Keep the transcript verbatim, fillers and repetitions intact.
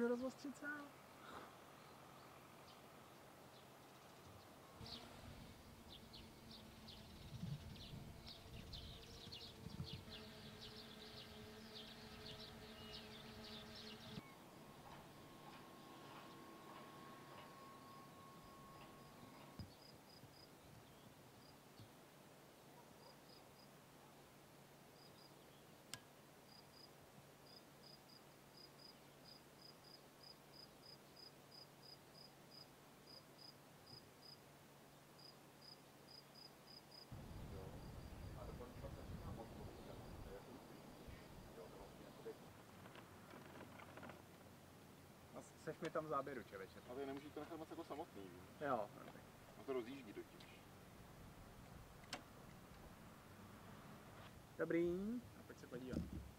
rozostřit sám. Seš mi tam v záběru, čeveče. Ale nemůžeš to nechat moc jako samotný, víš? Jo. No to rozjíždí totiž. Dobrý. A pojď se podívat.